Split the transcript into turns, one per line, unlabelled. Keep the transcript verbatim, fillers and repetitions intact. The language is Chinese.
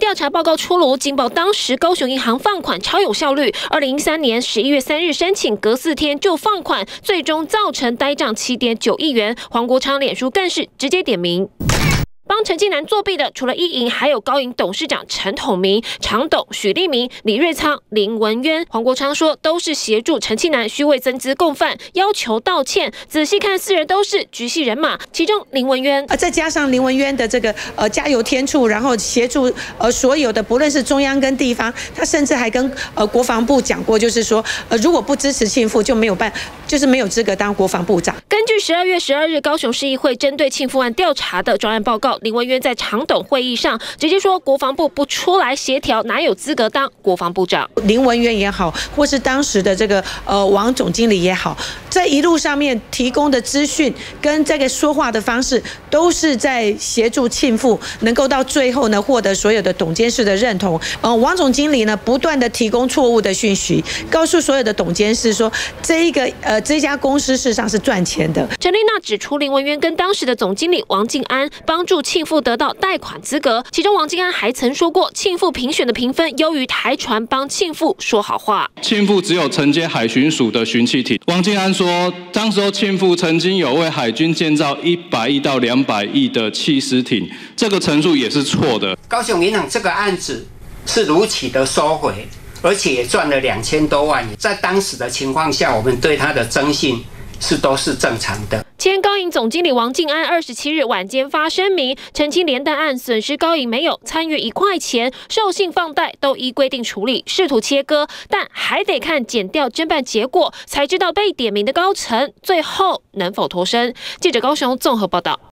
调查报告出炉，惊爆当时高雄银行放款超有效率。二零一三年十一月三日申请，隔四天就放款，最终造成呆账七点九亿元。黄国昌脸书更是直接点名。 帮陈纪南作弊的，除了一银，还有高银董事长陈统明、常董许立明、李瑞仓、林文渊。黄国昌说，都是协助陈纪南虚伪增资共犯，要求道歉。仔细看，四人都是局系人马，其中林文渊，
呃，再加上林文渊的这个呃加油添醋，然后协助呃所有的，不论是中央跟地方，他甚至还跟呃国防部讲过，就是说，呃，如果不支持庆父，就没有办，就是没有资格当国防部长。
根据十二月十二日高雄市议会针对庆父案调查的专案报告。 林文渊在常董会议上直接说，国防部不出来协调，哪有资格当国防部长？
林文渊也好，或是当时的这个呃王总经理也好，在一路上面提供的资讯跟这个说话的方式，都是在协助庆父能够到最后呢获得所有的董监事的认同。呃，王总经理呢不断的提供错误的讯息，告诉所有的董监事说，这一个呃这家公司事实上是赚钱的。
陈丽娜指出，林文渊跟当时的总经理王敬安帮助庆父得到贷款资格，其中王敬安还曾说过，庆父评选的评分优于台船，帮庆父说好话。
庆父只有承接海巡署的巡气艇。王敬安说，当时候庆父曾经有为海军建造一百亿到两百亿的弃尸艇，这个陈述也是错的。
高雄银行这个案子是如期的收回，而且也赚了两千多万，在当时的情况下，我们对他的征信是都是正常的。
前高银总经理王敬安二十七日晚间发声明，澄清连带案损失高银没有参与一块钱，授信放贷都依规定处理，试图切割，但还得看检调侦办结果，才知道被点名的高层最后能否脱身。记者高雄综合报道。